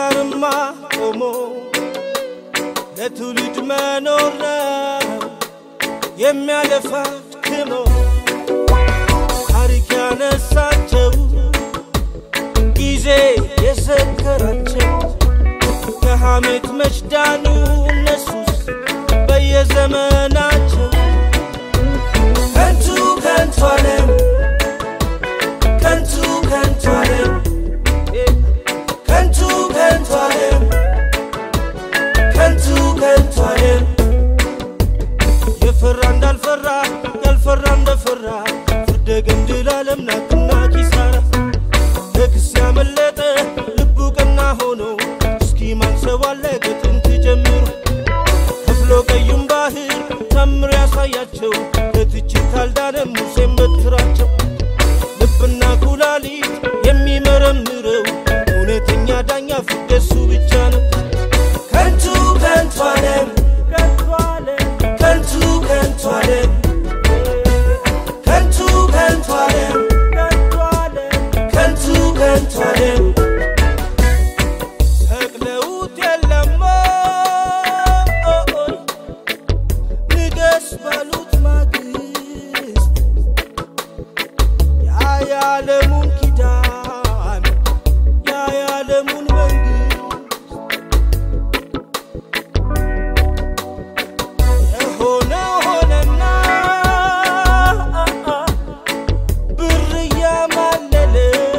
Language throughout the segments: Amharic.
ከዳርማ ቆሞ ለትውልድ መኖር ነው የሚያለፋ ክሞ ታሪክ ያነሳቸው ጊዜ የሰከራቸው ከሐሜት መሽዳኑ እነሱስ በየዘመናቸው ከንቱ ዓለም ከንቱ ዓለም ከንቱ ዓለም ከንቱ ዓለም የፈራ እንዳልፈራ ያልፈራ እንደፈራ ፍርደ ገምድል ዓለም ናትና ኪሳራ ለክስ ያመለጠ ልቡ ቀና ሆኖ እስኪ ማንሰዋለ ከጥንት ጀምሮ ከፍሎ ቀዩም ባህር ተምር ያሳያቸው ለትችት አልዳነም ሙሴም በትራቸው ልብና ኩላሊት የሚመረምረው እውነተኛ ዳኛ ፍደሱ ብቻ ነው ከንቱ ዓለም ከንቱ ዓለም ከንቱ ዓለም ከንቱ ዓለም ሰቅለውት የለም ንገስ ባሉት ማግስት ያያለሙን ኪዳን ያያለሙን መንግስት የሆነው ሆነና ብር እያማለለ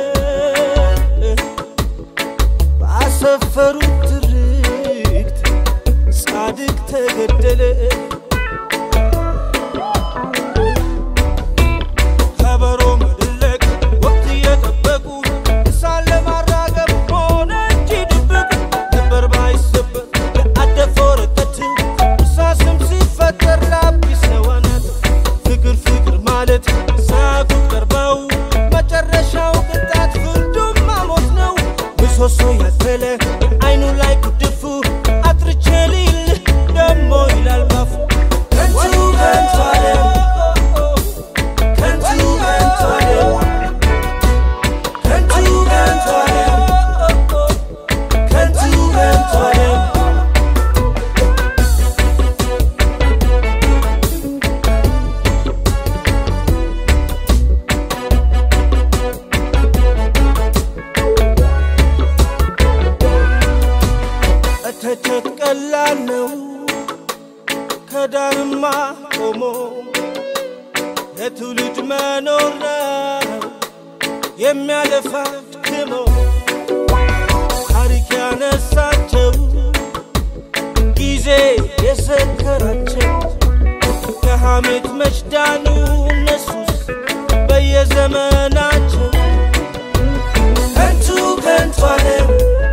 ባሰፈሩት ትርክት ጻድቅ ተገደለ ከበሮ መድለቅ ወቅት እየጠበቁ እሳት ለማራገብ ሆነ እንጂ ድብቅ ነበር ባይሰበር ለአደፈው ረጠት እርሳስም ሲፈጠር ላጲስ ነዋናት ፍቅር ማለት ሳያውቁት ቀርበው መጨረሻው ቅጣት ፍርዱም ማሞት ነው ምሰሶ ያዘለ አይኑ ላይ ጉድፉ አጥርቼ ልይልህ ደሞ ይላል ባፉ ከንቱ ዓለም ከንቱ ዓለም ከንቱ ዓለም ከንቱ ዓለም እተቸት ቀላል ነው ከዳርማ ቆሞ ለትውልድ መኖር ነው የሚያለፋ ክሞ ታሪክ ያነሳቸው ጊዜ የሰከራቸው ከሐሜት መሽዳኑ እነሱስ በየዘመናቸው ከንቱ ዓለም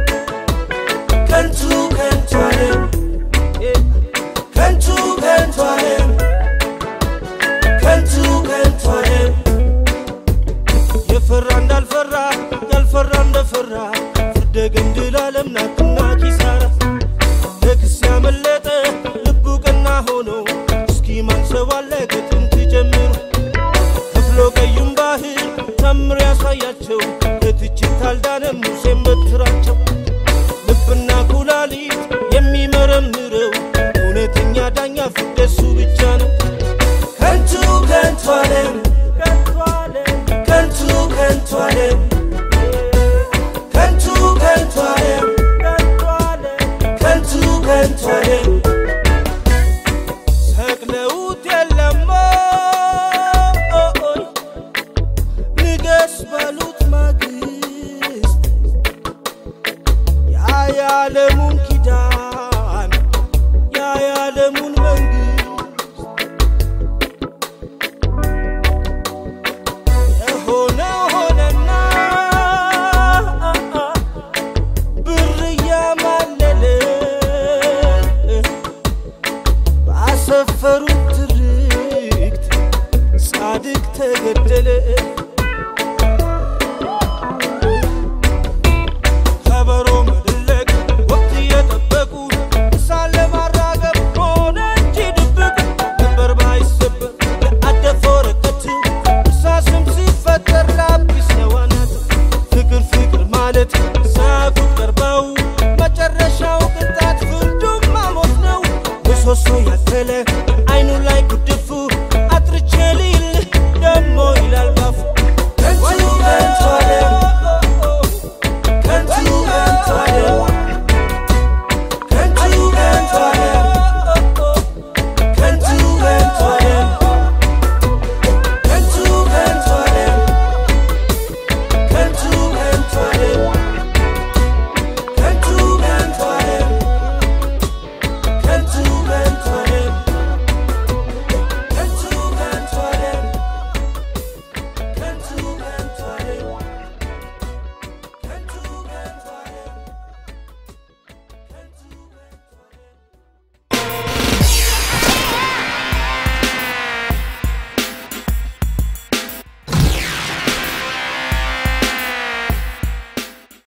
ከንቱ ዓለም ከንቱ ዓለም ከንቱ ዓለም የፈራ እንዳልፈራ ያልፈራ እንደፈራ ፍርደ ገምድል ዓለም ናትና ኪሳራ ለክስ ያመለጠ ልቡ ቀና ሆኖ እስኪ ማንሰዋለ ከጥንት ጀምሮ ከፍሎ ቀዩም ባህር ተምር ያሳያቸው ለትችት አልዳነም ሙሴም በትራቸው ልብና ኩላሊት የሚመረምረው እውነተኛ ዳኛ ፍደሱ ብቻ ነው ከንቱ ዓለም ከንቱ ዓለም ከንቱ ዓለም ከንቱ ዓለም ከንቱ ዓለም ሰቅለውት የለም ንገስ ባሉት ማግስት ያያለሙን